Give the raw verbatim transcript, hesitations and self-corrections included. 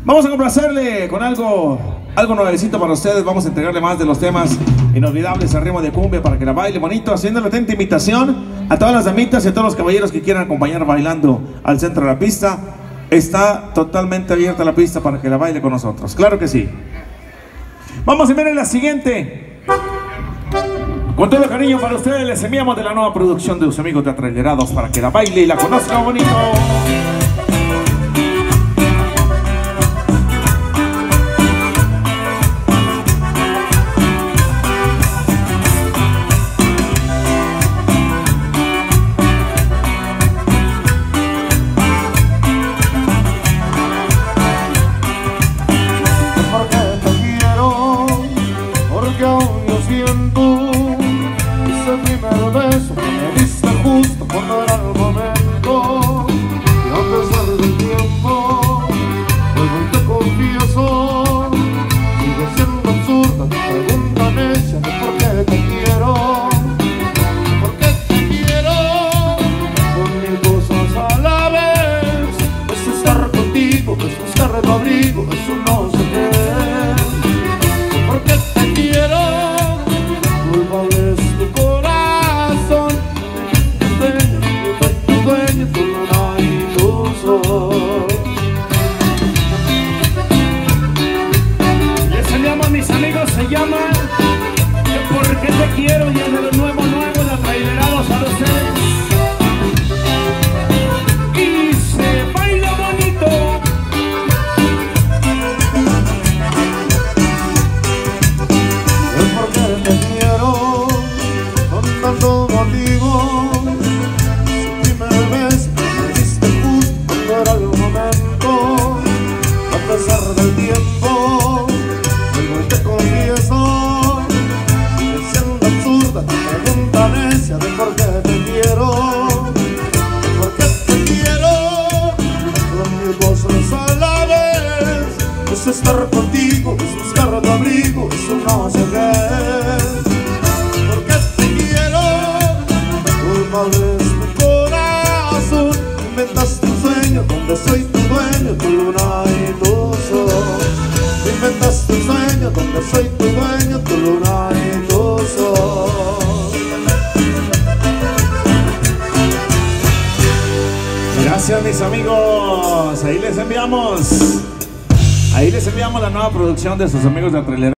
Vamos a complacerle con algo, algo nuevecito para ustedes. Vamos a entregarle más de los temas inolvidables al ritmo de cumbia para que la baile bonito, haciendo la atenta invitación a todas las damitas y a todos los caballeros que quieran acompañar bailando al centro de la pista. Está totalmente abierta la pista para que la baile con nosotros, claro que sí. Vamos a ver la siguiente. Con todo el cariño para ustedes les enviamos de la nueva producción de los amigos de Atrailerados para que la baile y la conozca bonito. Justo cuando era el momento, y a pesar del tiempo, vuelvo y te confieso, sigue siendo absurda tu pregunta necia de por qué te quiero, por qué te quiero, con mil cosas a la vez. Es estar contigo, es buscar tu abrigo, es un no sé qué. ¿Por qué te quiero? Culpable es tu corazón. Les enviamos a mis amigos, se llama ¿Por qué te quiero? Y es de lo nuevo, nuevo de Atrailerados a ustedes. Y se baila bonito. Es porque te quiero, con tanto motivo. A pesar del tiempo, vuelvo y te confieso, sigue siendo absurda tu pregunta necia de por qué te quiero, por qué te quiero, con mil cosas a la vez. Es estar contigo, es buscar tu abrigo, es un no sé qué. ¿Por qué te quiero? Culpable es tu corazón, inventaste un sueño donde soy tu dueño, tu luna y tu sol. Inventaste un sueño donde soy tu dueño, tu luna y tu sol. Gracias mis amigos, ahí les enviamos, ahí les enviamos la nueva producción de sus amigos de Atrailerados.